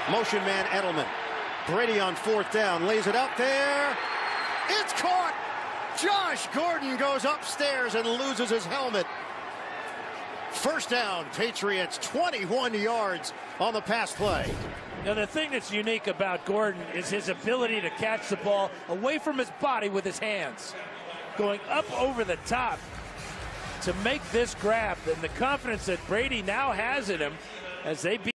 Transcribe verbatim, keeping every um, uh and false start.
Motion man Edelman. Brady on fourth down, lays it out there. It's caught. Josh Gordon goes upstairs and loses his helmet. First down, Patriots, twenty-one yards on the pass play. Now, the thing that's unique about Gordon is his ability to catch the ball away from his body with his hands, going up over the top to make this grab, and the confidence that Brady now has in him as they beat